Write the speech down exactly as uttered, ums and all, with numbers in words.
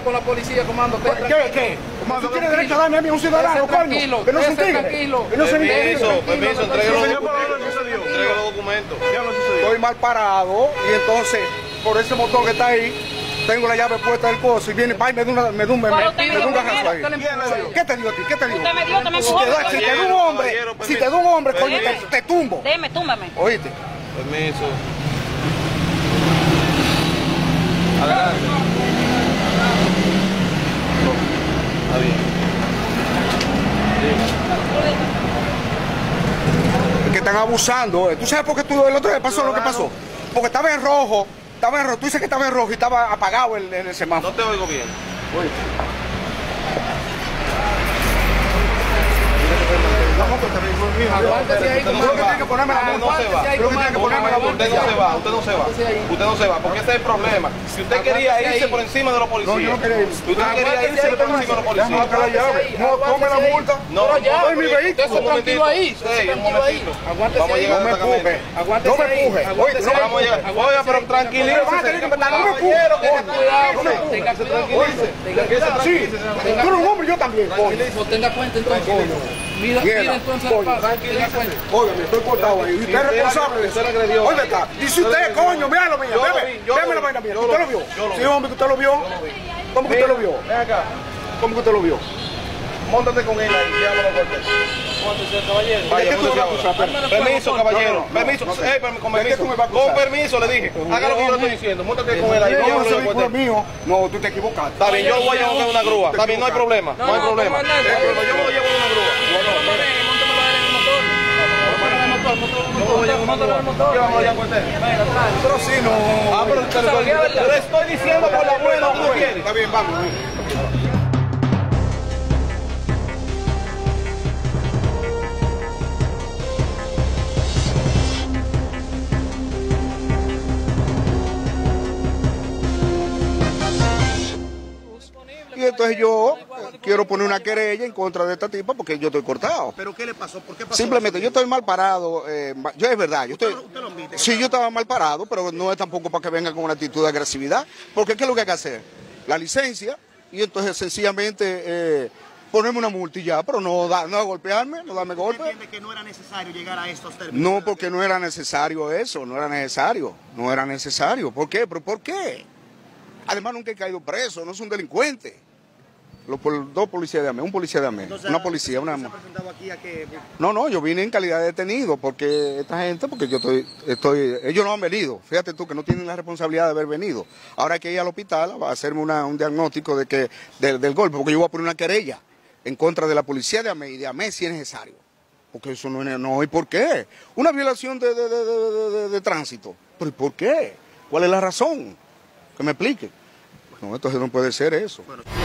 con la policía, comando. ¿Qué? ¿Qué? Comando, ¿tú tienes derecho a darme a mí un ciudadano, coño? Que no se entiende. Que no se entiende. Permiso, permiso, entregue los documentos. Estoy mal parado y entonces, por ese motor que está ahí, tengo la llave puesta del coso y viene pa y me da una, me da un, me, me, me da un garrazo ahí. ¿Qué te dio a ti? ¿Qué te dio? Usted me dio, usted me empujó. Si te da un hombre, si te da un hombre, coño, te, te tumbo. Deme, túmbame. Oíste. Permiso. Adelante. Está bien. Es que están abusando. ¿Tú sabes por qué tú el otro día pasó lo que pasó? Porque estaba en rojo. Estaba en rojo. Tú dices que estaba en rojo y estaba apagado el, el semáforo. No te oigo bien. Oíste. Aguántese ahí, comando. Usted no se va. Usted no se va, usted no se va. Usted no se va, porque ese es el problema. Si usted quería irse por encima de los policías. No, yo no quería irse. Usted quería irse por encima de los policías. Déjame la llave. No, tome la multa. No, ya, es mi vehículo. Usted tranquilo ahí. Sí, un momentito. Aguántese ahí. No me empuje. Aguántese No me ahí. empuje. Aguántese ahí. Vamos a llegar. Oiga, pero tranquilícese. Van a tener que matar. No me empuje. Tenga cuidado. Sí, tú eres un hombre y yo también. No tenga cuenta entonces. Mira, mira entonces al paso. Tenga cuenta. Óigame, estoy cortado ahí. Usted es responsable de eso. Oiga acá. Y si usted, coño, mira lo mío. Deme la vaina mía. ¿Usted lo vio? Sí, hombre, ¿usted lo vio? ¿Cómo que usted lo vio? Ven acá. ¿Cómo que usted lo vio? Móntate con él ahí, llévalo a corte. Móntese, caballero. Vaya, ¿Qué tú móntese vas a ahora. acusar? Permiso, caballero. No, no, no. Permiso. No, no. Eh, permi- con ¿De qué permiso. tú me vas a acusar? Con permiso, le dije. Haga lo que yo le estoy diciendo. Móntate con él ahí. No, Llévalo ese a vehículo es corte. mío. No, tú te equivocaste. Está bien, yo lo voy a llevar en una grúa. Está bien, no hay problema. No hay problema. No hay problema. Yo me lo llevo en una grúa. Llévamelo allá a corte. Pero sí, no. Ah, pero te lo te estoy diciendo por la buena, ¿tú quieres? Está bien, vamos. Y entonces yo quiero poner una querella en contra de esta tipa porque yo estoy cortado. ¿Pero qué le pasó? ¿Por qué pasó? Simplemente yo estoy mal parado. Eh, yo es verdad, yo estoy. ¿Usted lo admite? Sí, yo estaba mal parado, pero no es tampoco para que venga con una actitud de agresividad. Porque ¿qué es lo que hay que hacer? La licencia y entonces sencillamente eh, ponerme una multa y ya, pero no, da, no golpearme, no darme ¿Usted golpes. entiende que no era necesario llegar a estos términos? No, porque no era necesario eso, no era necesario, no era necesario. ¿Por qué? ¿Pero por qué? Además nunca he caído preso, no es un delincuente. Los pol- dos policías de AME, un policía de AME, Entonces, una policía, una... ¿se ha presentado aquí a que... No, no, yo vine en calidad de detenido porque esta gente, porque yo estoy, estoy, ellos no han venido, fíjate tú que no tienen la responsabilidad de haber venido. Ahora hay que ir al hospital a hacerme una, un diagnóstico de que, del, del golpe, porque yo voy a poner una querella en contra de la policía de AME y de AME si es necesario. Porque eso no es, no, ¿y por qué? Una violación de, de, de, de, de, de tránsito, ¿pero y por qué? ¿Cuál es la razón? Que me explique. No, entonces no puede ser eso. Bueno.